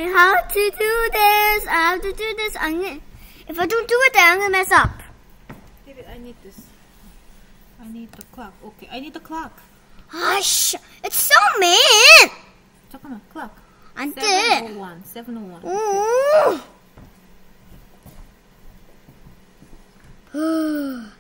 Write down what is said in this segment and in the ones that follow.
have to do this. I have to do this. If I don't do it, then I'm gonna mess up. Maybe I need this. I need the clock. Okay, I need the clock. Hush! It's so mean. 잠깐만, clock. 안 돼. 7:01. 7:01. 오.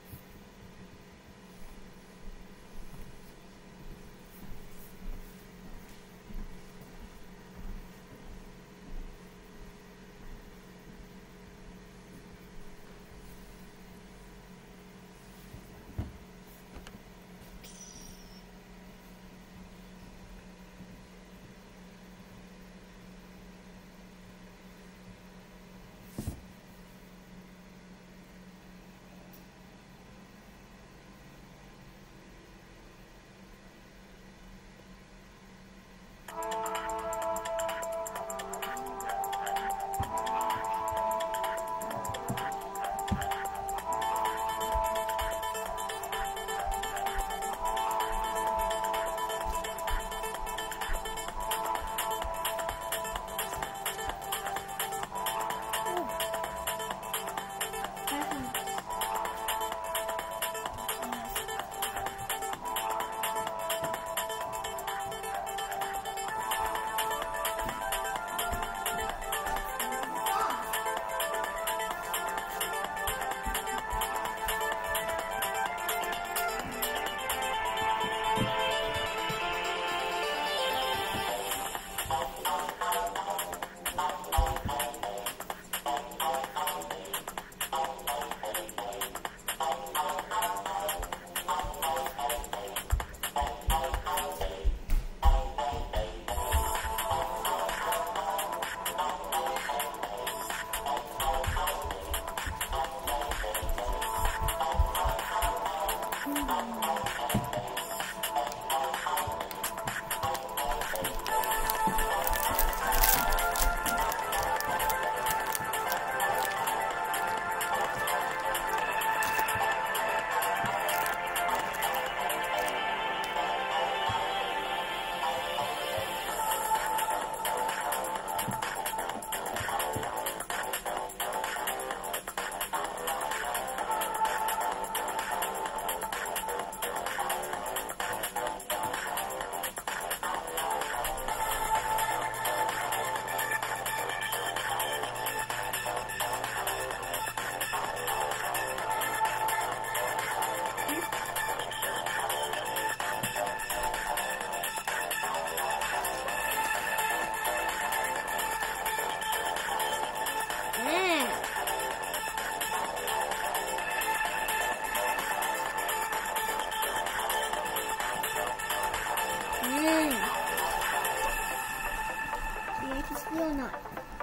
Or not.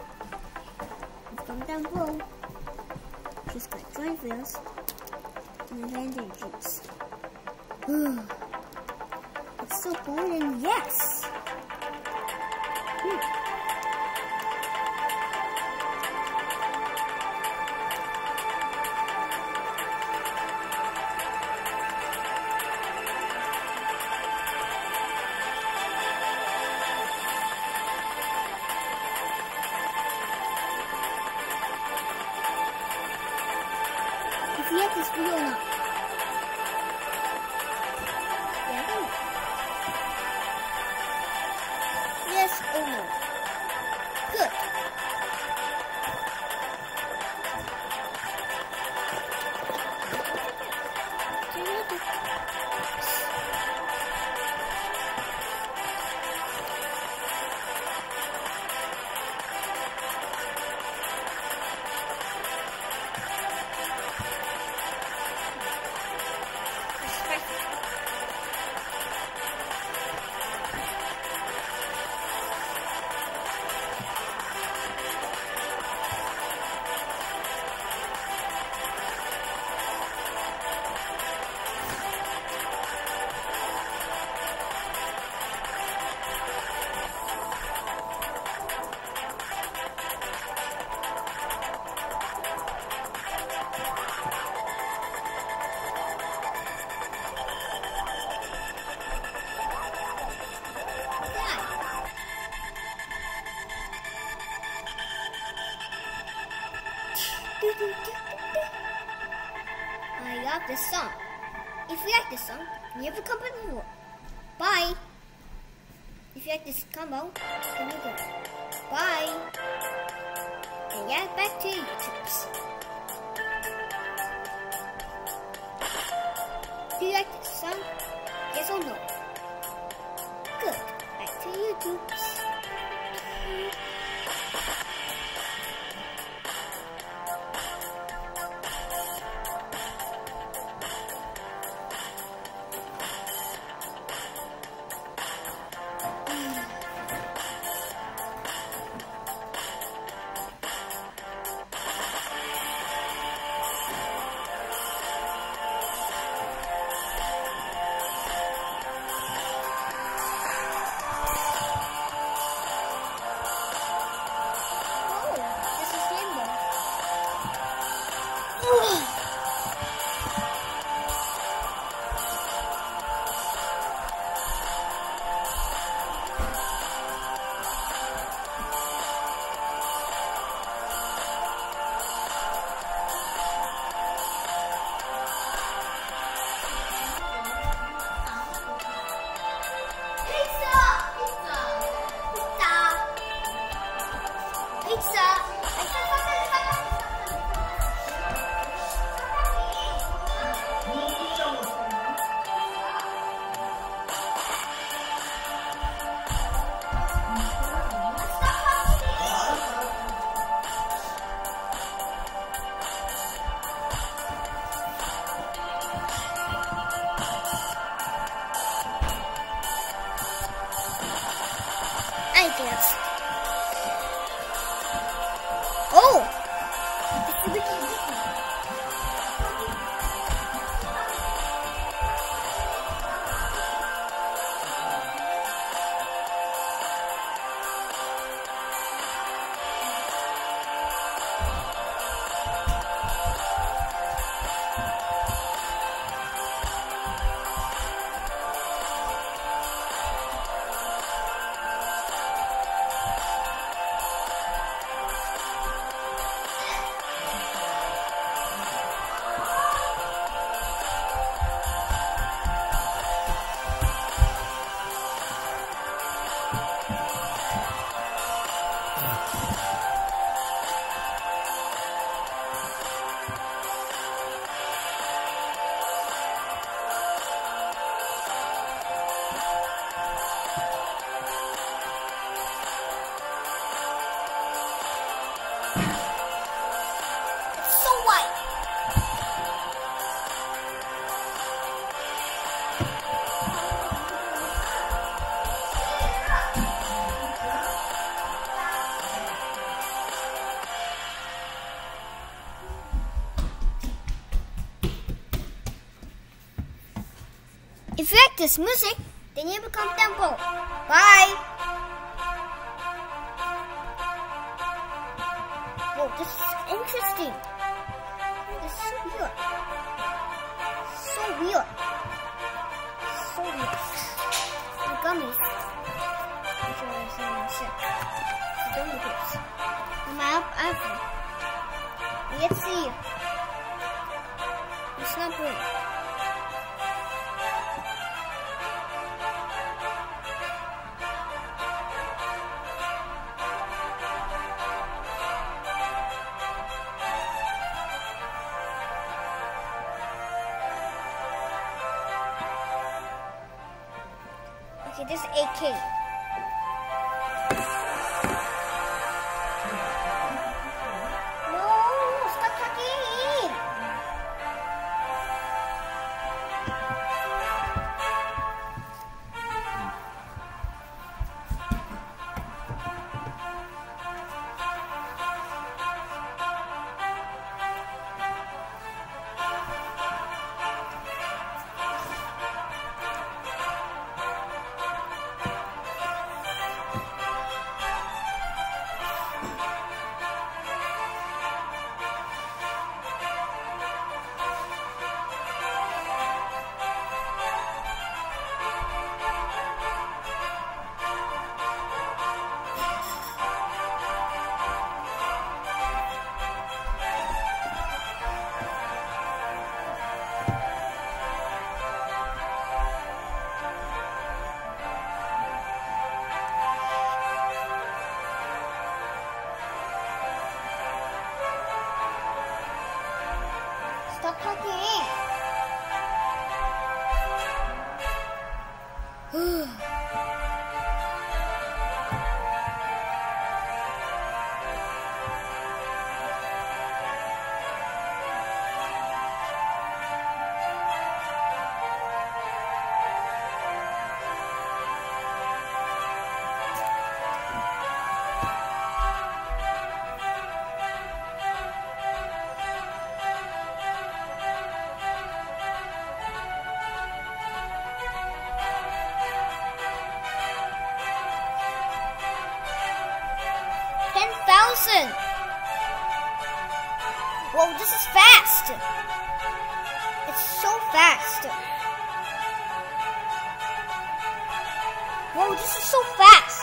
It's come down below. Just got dry wheels and landing juice. It's so golden, yes! Yet is real or not. Yes or no? Good. this song. If you like this song, you have a combo before. Bye. If you like this combo, then you go. Bye. And yeah, back to YouTube's. Do you like this song? Yes or no? Good. Back to YouTube's. Oh! It's a wicked If you like this music, then you become Temple. Bye. Whoa, this is interesting. This is so weird. So weird. So weird. The gummies. Which are so sick. The gummy bears. The map ever. Let's see. It's not blue. Okay, this is AK. No, stop talking. Whoa, this is fast. It's so fast. Whoa, this is so fast.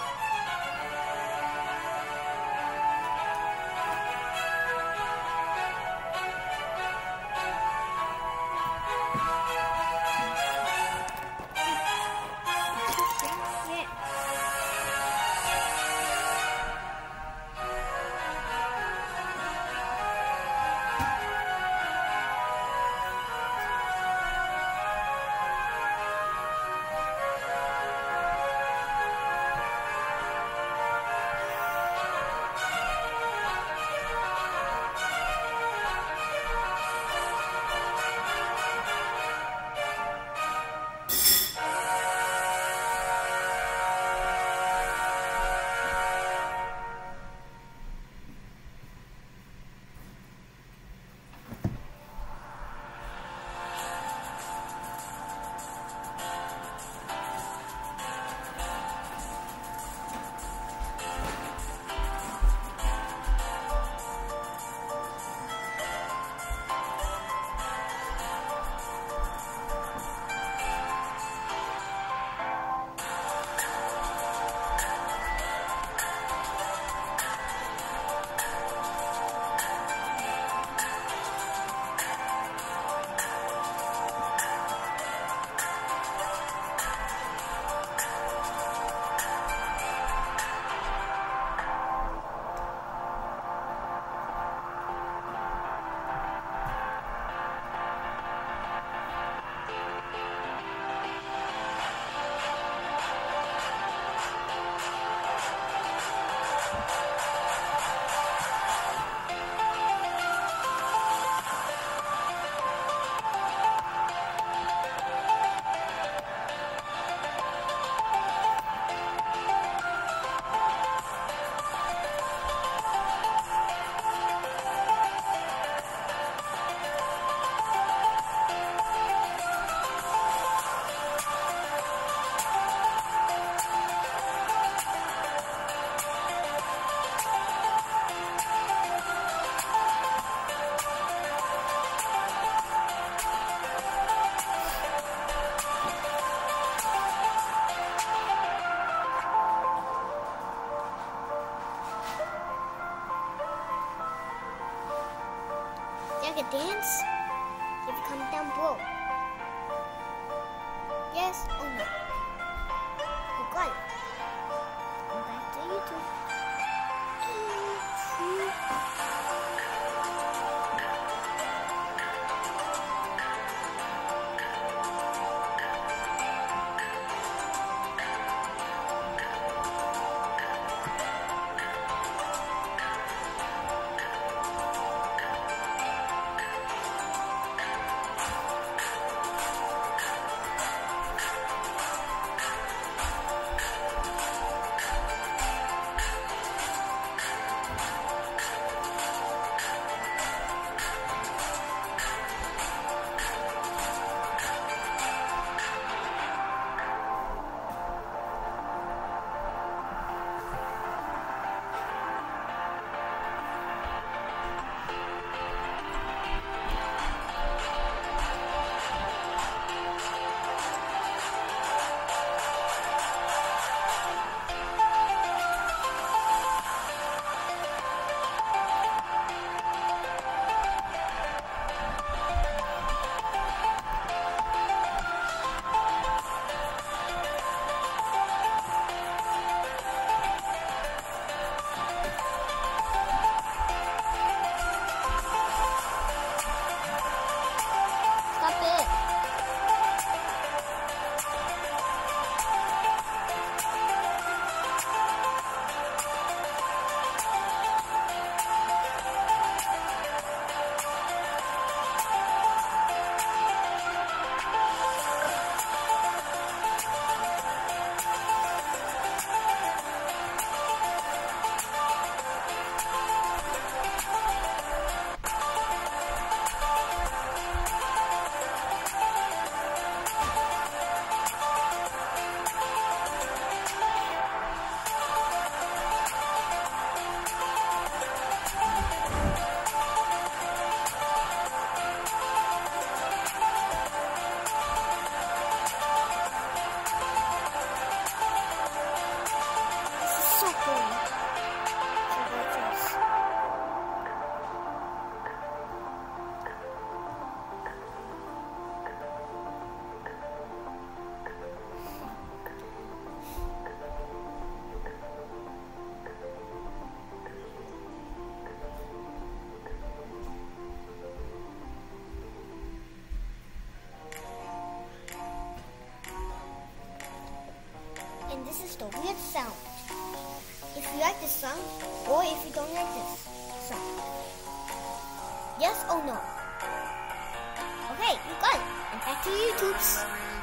A dance? You have to come down below. Yes or no? You got it. Come back to YouTube. this is the weird sound. If you like this sound, or if you don't like this sound. Yes or no? Okay, you got it. And back to YouTube's.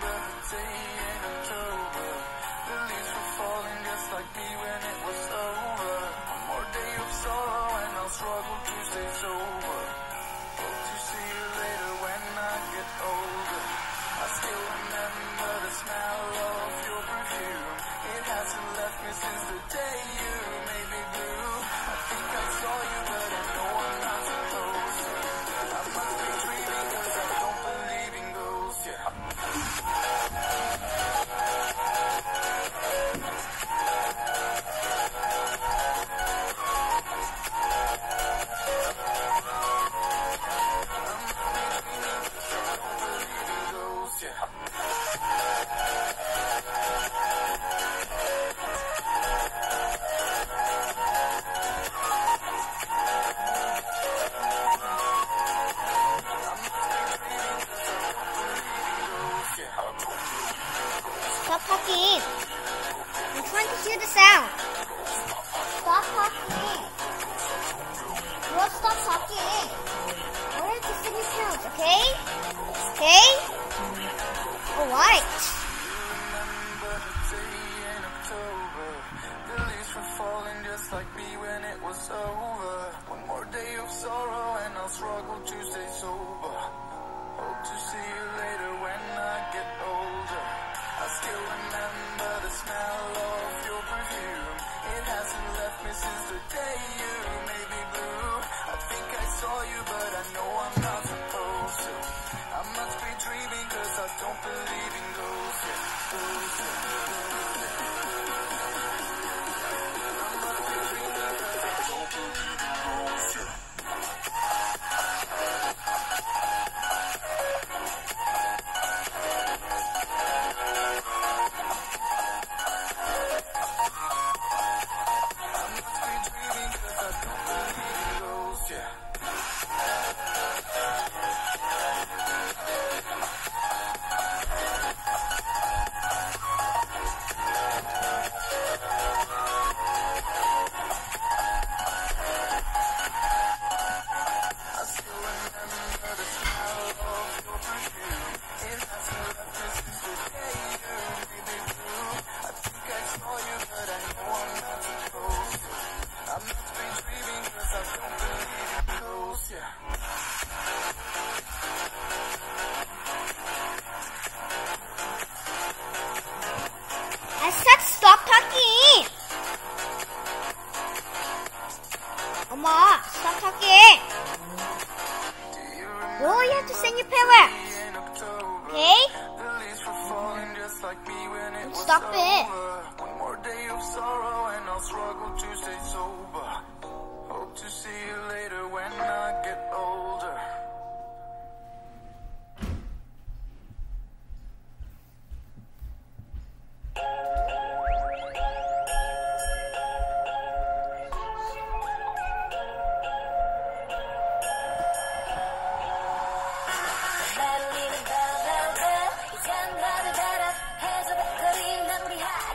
Stop talking. I'm trying to hear the sound. Stop talking. Well, stop talking. I want to sing your sounds, okay? Okay? Alright. The leaves were falling just like me when it was over. One more day of sorrow and I'll struggle to stay sober. Hope to see you later when I get older. I still remember the smell of your perfume. It hasn't left me since the day you made me blue. I think I saw you but I know I'm not supposed to. I must be dreaming cause I don't believe in ghosts. I said stop talking. Oma, stop talking. You only have to sing your paragraphs. Okay? Stop it. One more day of sorrow and I'll struggle to stay sober. Hope to see you later when I get older.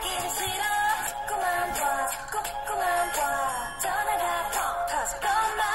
Come on,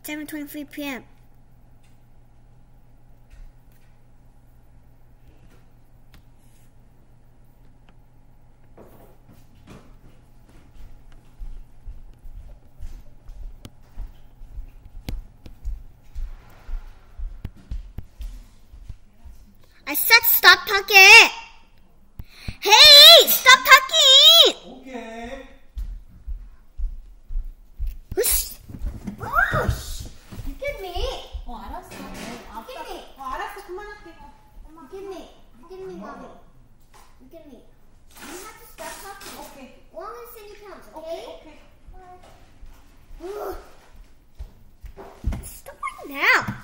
7:23 p.m. I said stop talking! Hey! Stop talking! Okay. Whoosh! Whoosh! You give me! 알았어. Give me! 알았어. 그만할게. You give me! You give me, mommy. You give me. You have to stop talking. 오케이. Long as Cindy counts, okay? 오케이. Ugh. Stop right now!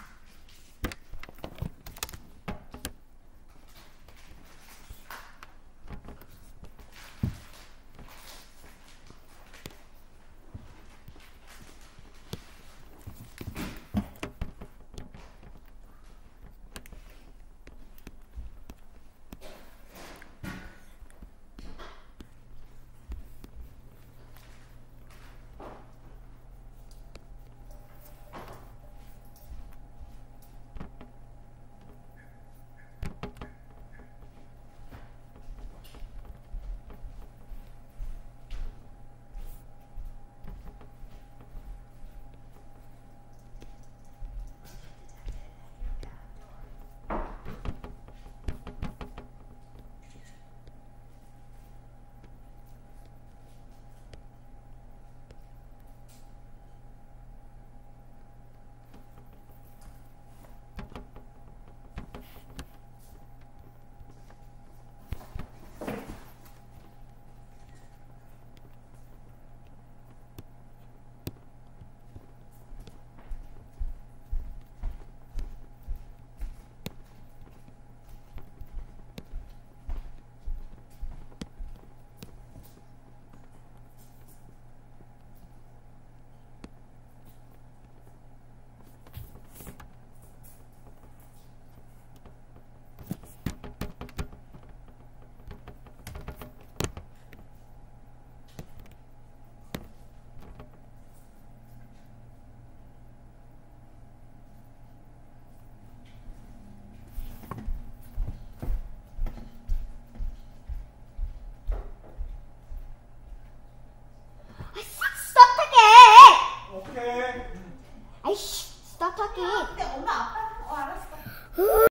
Okay. Stop talking. 근데 엄마 아빠